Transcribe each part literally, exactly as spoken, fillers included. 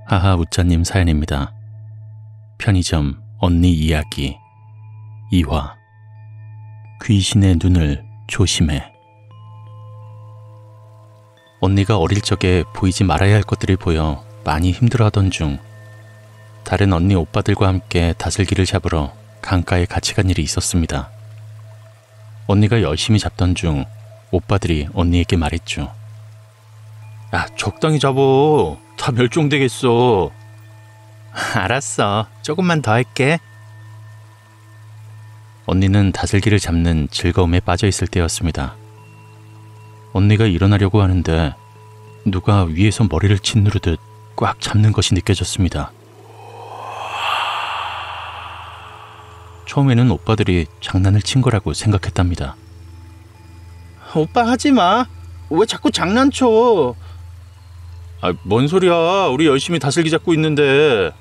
하하 우짜님 사연입니다. 편의점 언니 이야기 이 화. 귀신의 눈을 조심해. 언니가 어릴 적에 보이지 말아야 할 것들이 보여 많이 힘들어하던 중 다른 언니 오빠들과 함께 다슬기를 잡으러 강가에 같이 간 일이 있었습니다. 언니가 열심히 잡던 중 오빠들이 언니에게 말했죠. 야, 적당히 잡어. 다 멸종되겠어. 알았어. 조금만 더 할게. 언니는 다슬기를 잡는 즐거움에 빠져 있을 때였습니다. 언니가 일어나려고 하는데 누가 위에서 머리를 짓누르듯 꽉 잡는 것이 느껴졌습니다. 처음에는 오빠들이 장난을 친 거라고 생각했답니다. 오빠 하지 마. 왜 자꾸 장난쳐? 아, 뭔 소리야. 우리 열심히 다슬기 잡고 있는데.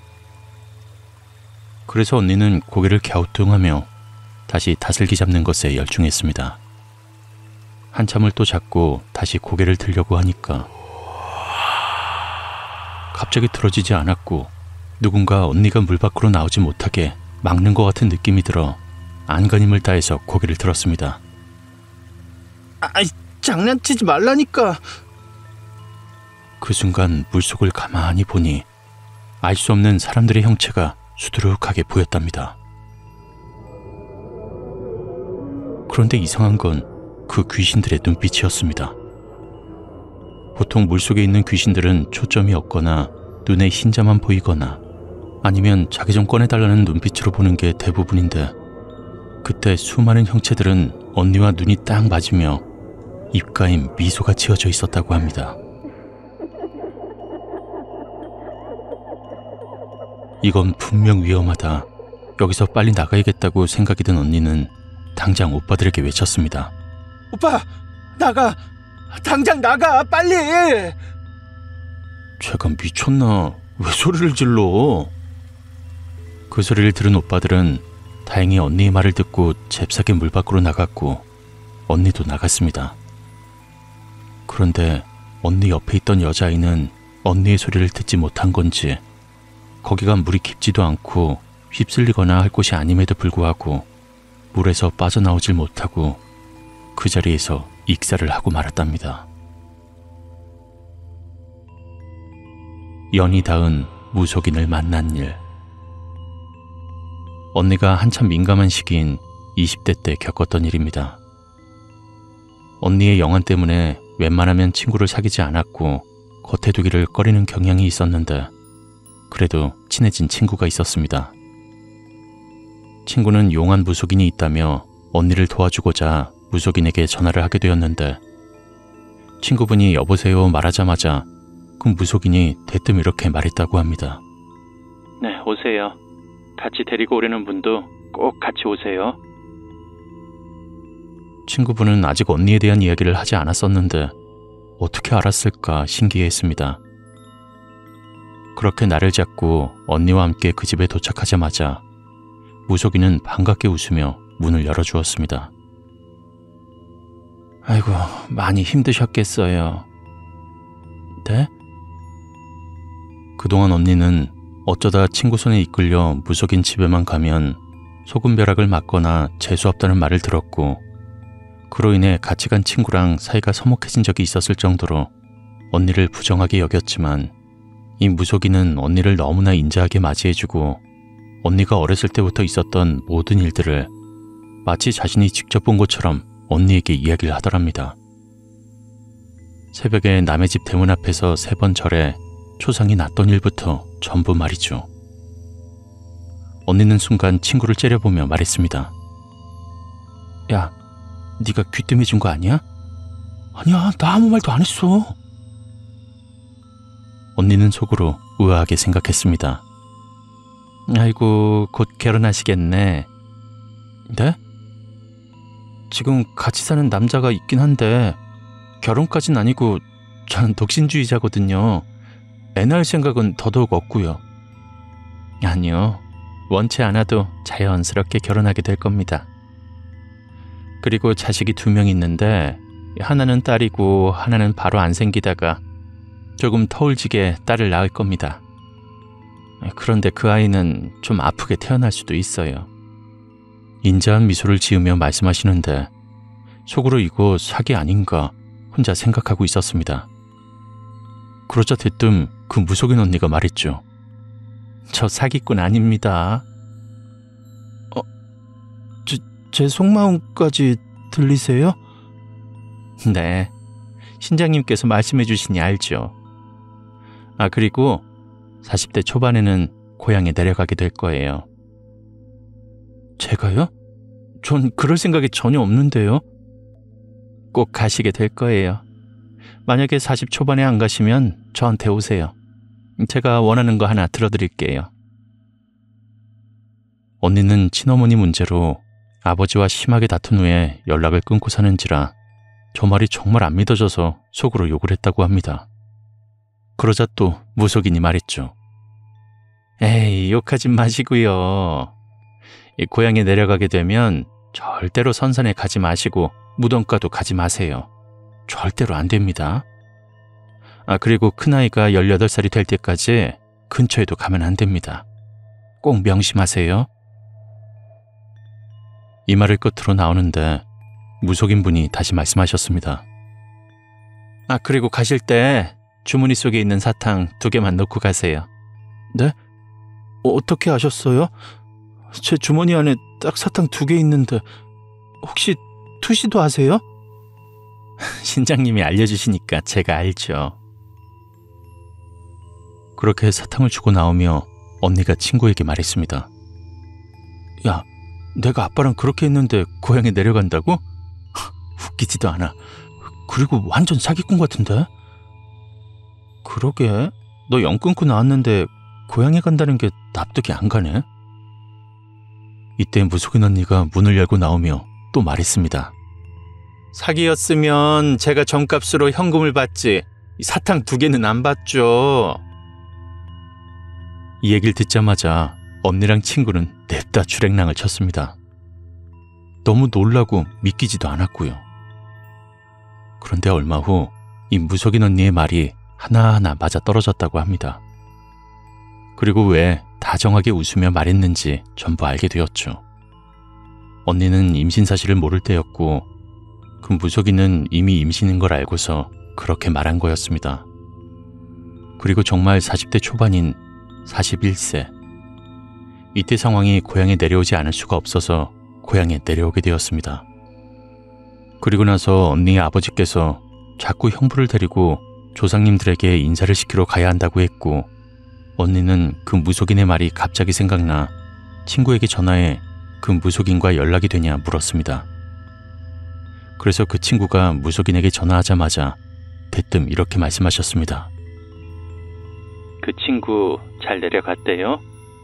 그래서 언니는 고개를 갸우뚱하며 다시 다슬기 잡는 것에 열중했습니다. 한참을 또 잡고 다시 고개를 들려고 하니까 갑자기 들어지지 않았고 누군가 언니가 물 밖으로 나오지 못하게 막는 것 같은 느낌이 들어 안간힘을 다해서 고개를 들었습니다. 아이, 장난치지 말라니까. 그 순간 물속을 가만히 보니 알 수 없는 사람들의 형체가 수두룩하게 보였답니다. 그런데 이상한 건 그 귀신들의 눈빛이었습니다. 보통 물속에 있는 귀신들은 초점이 없거나 눈에 흰자만 보이거나 아니면 자기 좀 꺼내달라는 눈빛으로 보는 게 대부분인데 그때 수많은 형체들은 언니와 눈이 딱 맞으며 입가에 미소가 지어져 있었다고 합니다. 이건 분명 위험하다. 여기서 빨리 나가야겠다고 생각이 든 언니는 당장 오빠들에게 외쳤습니다. 오빠, 나가. 당장 나가, 빨리. 쟤가 미쳤나? 왜 소리를 질러? 그 소리를 들은 오빠들은 다행히 언니의 말을 듣고 잽싸게 물 밖으로 나갔고 언니도 나갔습니다. 그런데 언니 옆에 있던 여자아이는 언니의 소리를 듣지 못한 건지 거기가 물이 깊지도 않고 휩쓸리거나 할 곳이 아님에도 불구하고 물에서 빠져나오질 못하고 그 자리에서 익사를 하고 말았답니다. 연이 닿은 무속인을 만난 일. 언니가 한참 민감한 시기인 이십 대 때 겪었던 일입니다. 언니의 영안 때문에 웬만하면 친구를 사귀지 않았고 겉에 두기를 꺼리는 경향이 있었는데 그래도 친해진 친구가 있었습니다. 친구는 용한 무속인이 있다며 언니를 도와주고자 무속인에게 전화를 하게 되었는데 친구분이 여보세요 말하자마자 그 무속인이 대뜸 이렇게 말했다고 합니다. 네, 오세요. 같이 데리고 오려는 분도 꼭 같이 오세요. 친구분은 아직 언니에 대한 이야기를 하지 않았었는데 어떻게 알았을까 신기해했습니다. 그렇게 나를 잡고 언니와 함께 그 집에 도착하자마자 무속인은 반갑게 웃으며 문을 열어주었습니다. 아이고, 많이 힘드셨겠어요. 네? 그동안 언니는 어쩌다 친구 손에 이끌려 무속인 집에만 가면 소금벼락을 맞거나 재수없다는 말을 들었고 그로 인해 같이 간 친구랑 사이가 서먹해진 적이 있었을 정도로 언니를 부정하게 여겼지만 이 무속인은 언니를 너무나 인자하게 맞이해주고 언니가 어렸을 때부터 있었던 모든 일들을 마치 자신이 직접 본 것처럼 언니에게 이야기를 하더랍니다. 새벽에 남의 집 대문 앞에서 세 번 절해 초상이 났던 일부터 전부 말이죠. 언니는 순간 친구를 째려보며 말했습니다. 야, 네가 귀뜸해준 거 아니야? 아니야, 나 아무 말도 안 했어. 언니는 속으로 우아하게 생각했습니다. 아이고, 곧 결혼하시겠네. 네? 지금 같이 사는 남자가 있긴 한데 결혼까진 아니고 저는 독신주의자거든요. 애 낳을 생각은 더더욱 없고요. 아니요, 원치 않아도 자연스럽게 결혼하게 될 겁니다. 그리고 자식이 두 명 있는데 하나는 딸이고 하나는 바로 안 생기다가 조금 터울지게 딸을 낳을 겁니다. 그런데 그 아이는 좀 아프게 태어날 수도 있어요. 인자한 미소를 지으며 말씀하시는데 속으로 이거 사기 아닌가 혼자 생각하고 있었습니다. 그러자 대뜸 그 무속인 언니가 말했죠. 저 사기꾼 아닙니다. 어, 제, 제 속마음까지 들리세요? 네, 신장님께서 말씀해 주시니 알죠. 아, 그리고 사십 대 초반에는 고향에 내려가게 될 거예요. 제가요? 전 그럴 생각이 전혀 없는데요. 꼭 가시게 될 거예요. 만약에 사십 초반에 안 가시면 저한테 오세요. 제가 원하는 거 하나 들어드릴게요. 언니는 친어머니 문제로 아버지와 심하게 다툰 후에 연락을 끊고 사는지라 저 말이 정말 안 믿어져서 속으로 욕을 했다고 합니다. 그러자 또 무속인이 말했죠. 에이, 욕하지 마시고요. 고향에 내려가게 되면 절대로 선산에 가지 마시고 무덤가도 가지 마세요. 절대로 안 됩니다. 아, 그리고 큰아이가 열여덟 살이 될 때까지 근처에도 가면 안 됩니다. 꼭 명심하세요. 이 말을 끝으로 나오는데 무속인 분이 다시 말씀하셨습니다. 아, 그리고 가실 때 주머니 속에 있는 사탕 두 개만 넣고 가세요. 네? 어, 어떻게 아셨어요? 제 주머니 안에 딱 사탕 두 개 있는데 혹시 투시도 하세요? 신장님이 알려주시니까 제가 알죠. 그렇게 사탕을 주고 나오며 언니가 친구에게 말했습니다. 야, 내가 아빠랑 그렇게 했는데 고향에 내려간다고? 웃기지도 않아. 그리고 완전 사기꾼 같은데? 그러게, 너 영 끊고 나왔는데 고향에 간다는 게 납득이 안 가네. 이때 무속인 언니가 문을 열고 나오며 또 말했습니다. 사기였으면 제가 정값으로 현금을 받지 사탕 두 개는 안 받죠. 이 얘기를 듣자마자 언니랑 친구는 냅다 주랭랑을 쳤습니다. 너무 놀라고 믿기지도 않았고요. 그런데 얼마 후 이 무속인 언니의 말이 하나하나 맞아 떨어졌다고 합니다. 그리고 왜 다정하게 웃으며 말했는지 전부 알게 되었죠. 언니는 임신 사실을 모를 때였고 그 무속인은 이미 임신인 걸 알고서 그렇게 말한 거였습니다. 그리고 정말 사십 대 초반인 사십일 세. 이때 상황이 고향에 내려오지 않을 수가 없어서 고향에 내려오게 되었습니다. 그리고 나서 언니의 아버지께서 자꾸 형부를 데리고 조상님들에게 인사를 시키러 가야 한다고 했고 언니는 그 무속인의 말이 갑자기 생각나 친구에게 전화해 그 무속인과 연락이 되냐 물었습니다. 그래서 그 친구가 무속인에게 전화하자마자 대뜸 이렇게 말씀하셨습니다. 그 친구 잘 내려갔대요?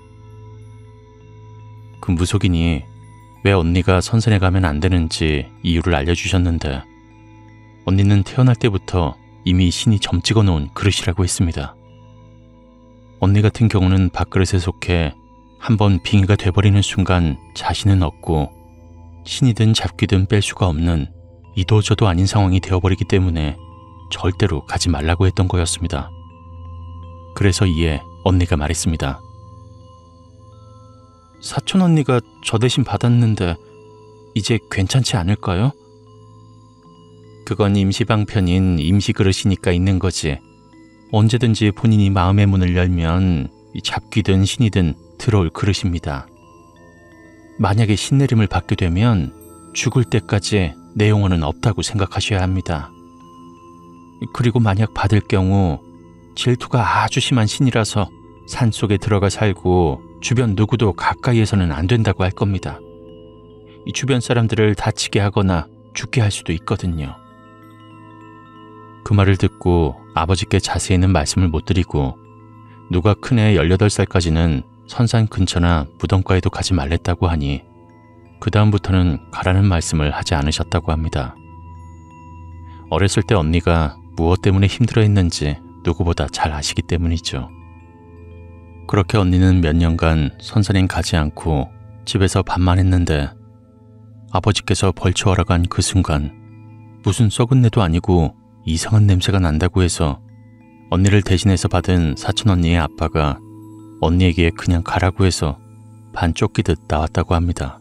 그 무속인이 왜 언니가 선산에 가면 안 되는지 이유를 알려주셨는데 언니는 태어날 때부터 이미 신이 점 찍어 놓은 그릇이라고 했습니다. 언니 같은 경우는 밥그릇에 속해 한번 빙의가 돼버리는 순간 자신은 없고 신이든 잡귀든 뺄 수가 없는 이도저도 아닌 상황이 되어버리기 때문에 절대로 가지 말라고 했던 거였습니다. 그래서 이에 언니가 말했습니다. 사촌 언니가 저 대신 받았는데 이제 괜찮지 않을까요? 그건 임시방편인 임시그릇이니까 있는 거지. 언제든지 본인이 마음의 문을 열면 잡귀든 신이든 들어올 그릇입니다. 만약에 신내림을 받게 되면 죽을 때까지 내 영혼은 없다고 생각하셔야 합니다. 그리고 만약 받을 경우 질투가 아주 심한 신이라서 산속에 들어가 살고 주변 누구도 가까이에서는 안 된다고 할 겁니다. 이 주변 사람들을 다치게 하거나 죽게 할 수도 있거든요. 그 말을 듣고 아버지께 자세히는 말씀을 못 드리고 누가 큰애 열여덟 살까지는 선산 근처나 무덤가에도 가지 말랬다고 하니 그 다음부터는 가라는 말씀을 하지 않으셨다고 합니다. 어렸을 때 언니가 무엇 때문에 힘들어했는지 누구보다 잘 아시기 때문이죠. 그렇게 언니는 몇 년간 선산엔 가지 않고 집에서 밥만 했는데 아버지께서 벌초하러 간 그 순간 무슨 썩은 내도 아니고 이상한 냄새가 난다고 해서 언니를 대신해서 받은 사촌 언니의 아빠가 언니에게 그냥 가라고 해서 반 쫓기듯 나왔다고 합니다.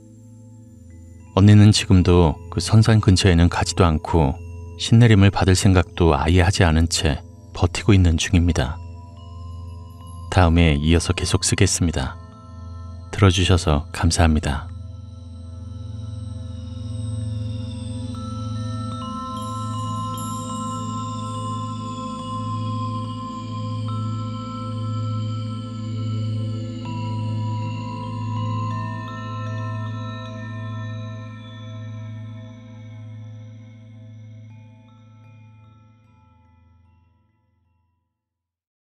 언니는 지금도 그 선산 근처에는 가지도 않고 신내림을 받을 생각도 아예 하지 않은 채 버티고 있는 중입니다. 다음에 이어서 계속 쓰겠습니다. 들어주셔서 감사합니다.